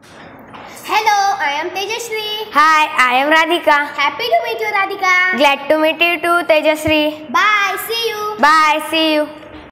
Hello, I am Tejasri. Hi, I am Radhika. Happy to meet you, Radhika. Glad to meet you too, Tejasri. Bye, see you. Bye, see you.